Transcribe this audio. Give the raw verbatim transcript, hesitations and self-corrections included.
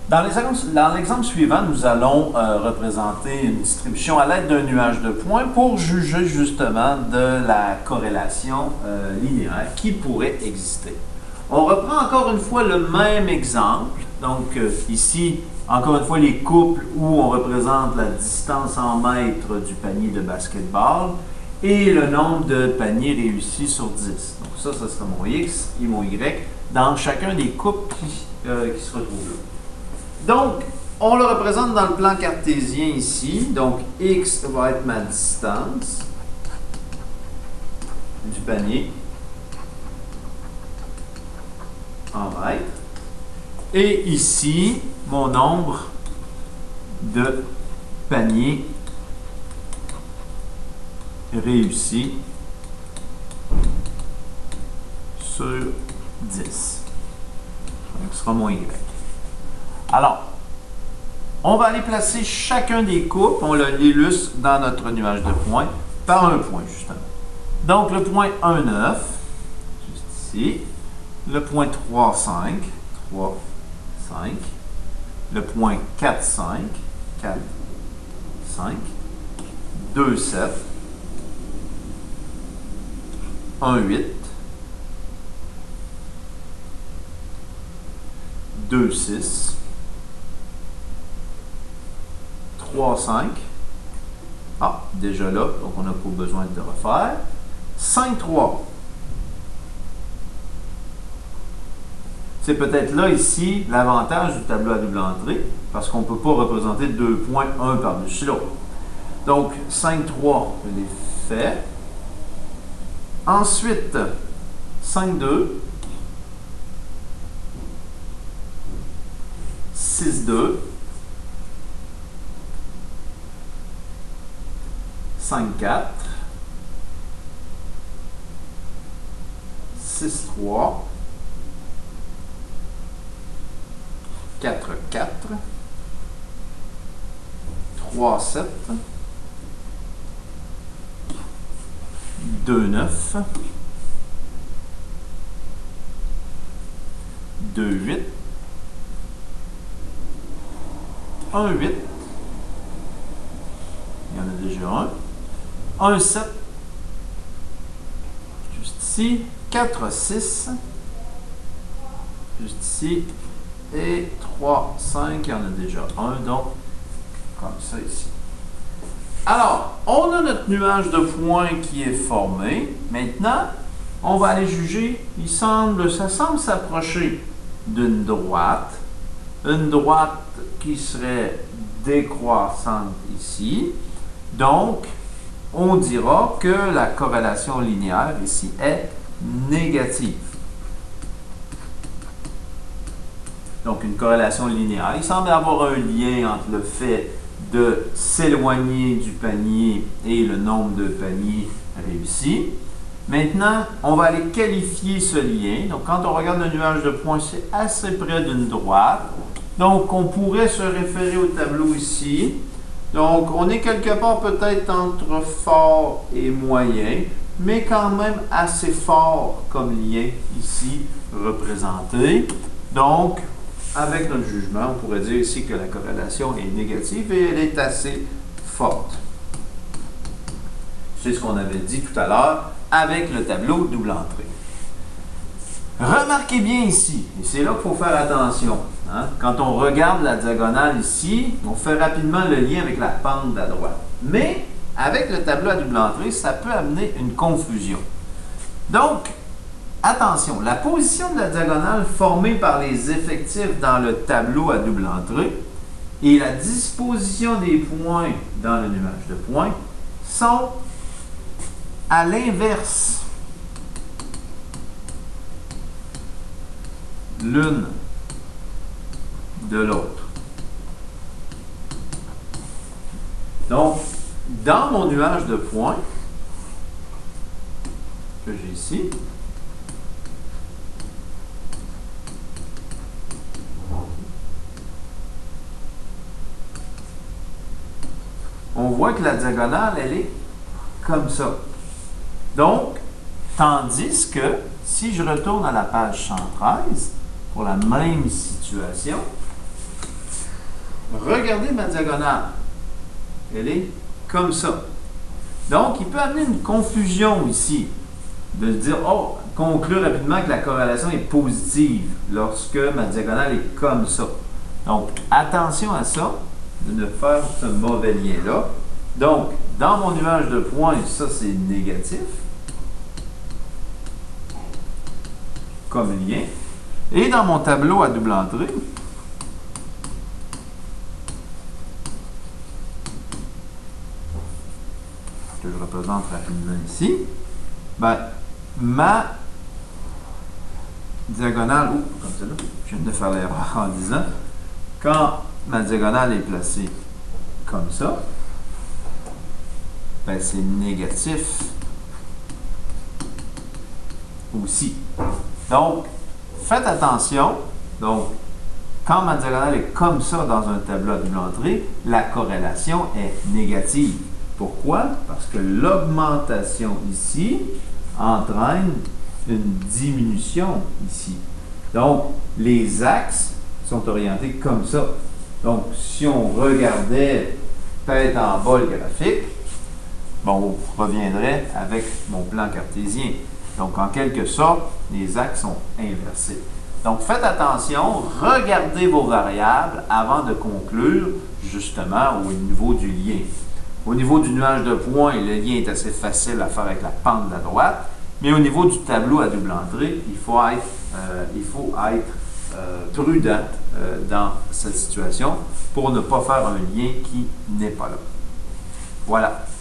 Dans l'exemple suivant, nous allons euh, représenter une distribution à l'aide d'un nuage de points pour juger justement de la corrélation euh, linéaire qui pourrait exister. On reprend encore une fois le même exemple. Donc euh, ici, encore une fois, les couples où on représente la distance en mètres du panier de basketball et le nombre de paniers réussis sur dix. Donc ça, ça sera mon X et mon Y dans chacun des couples qui, euh, qui se retrouvent là. Donc, on le représente dans le plan cartésien ici. Donc, X va être ma distance du panier en mètres. Et ici, mon nombre de paniers réussis sur dix. Donc, ce sera mon Y. Alors, on va aller placer chacun des couples, on l'illustre dans notre nuage de points, par un point, justement. Donc, le point un, neuf, juste ici. Le point trois, cinq, trois, cinq. Le point quatre, cinq, quatre, cinq. deux, sept. un, huit. deux, six. trois, cinq. Ah, déjà là, donc on n'a pas besoin de refaire. cinq, trois. C'est peut-être là, ici, l'avantage du tableau à double entrée, parce qu'on ne peut pas représenter deux points, un par-dessus l'autre. Donc, cinq, trois, je l'ai fait. Ensuite, cinq, deux. six, deux. cinq, quatre. six, trois. quatre, quatre. trois, sept. deux, neuf. deux, huit. un, huit. Il y en a déjà un. un, sept. Juste ici. quatre, six. Juste ici. Et trois, cinq. Il y en a déjà un. Donc, comme ça ici. Alors, on a notre nuage de points qui est formé. Maintenant, on va aller juger. Il semble, ça semble s'approcher d'une droite. Une droite qui serait décroissante ici. Donc, on dira que la corrélation linéaire ici est négative. Donc, une corrélation linéaire. Il semble y avoir un lien entre le fait de s'éloigner du panier et le nombre de paniers réussis. Maintenant, on va aller qualifier ce lien. Donc, quand on regarde le nuage de points, c'est assez près d'une droite. Donc, on pourrait se référer au tableau ici. Donc, on est quelque part peut-être entre fort et moyen, mais quand même assez fort comme lien ici représenté. Donc, avec notre jugement, on pourrait dire ici que la corrélation est négative et elle est assez forte. C'est ce qu'on avait dit tout à l'heure avec le tableau double entrée. Remarquez bien ici, et c'est là qu'il faut faire attention. Hein? Quand on regarde la diagonale ici, on fait rapidement le lien avec la pente de la droite. Mais avec le tableau à double entrée, ça peut amener une confusion. Donc, attention, la position de la diagonale formée par les effectifs dans le tableau à double entrée et la disposition des points dans le nuage de points sont à l'inverse l'une de l'autre. Donc, dans mon nuage de points que j'ai ici, on voit que la diagonale, elle est comme ça. Donc, tandis que si je retourne à la page cent treize, pour la même situation, regardez ma diagonale. Elle est comme ça. Donc, il peut amener une confusion ici, de se dire, oh, conclure rapidement que la corrélation est positive lorsque ma diagonale est comme ça. Donc, attention à ça, de ne faire ce mauvais lien-là. Donc, dans mon nuage de points, ça c'est négatif, comme lien. Et dans mon tableau à double entrée, que je représente rapidement ici, ben, ma diagonale, oups, comme ça là, je viens de faire l'erreur en disant, quand ma diagonale est placée comme ça, ben, c'est négatif aussi. Donc, faites attention. Donc, quand ma diagonale est comme ça dans un tableau à double entrée, la corrélation est négative. Pourquoi? Parce que l'augmentation ici entraîne une diminution ici. Donc, les axes sont orientés comme ça. Donc, si on regardait tête en bas le graphique, bon, on reviendrait avec mon plan cartésien. Donc, en quelque sorte, les axes sont inversés. Donc, faites attention, regardez vos variables avant de conclure, justement, au niveau du lien. Au niveau du nuage de points, le lien est assez facile à faire avec la pente de la droite, mais au niveau du tableau à double entrée, il faut être, euh, il faut être euh, prudent euh, dans cette situation pour ne pas faire un lien qui n'est pas là. Voilà.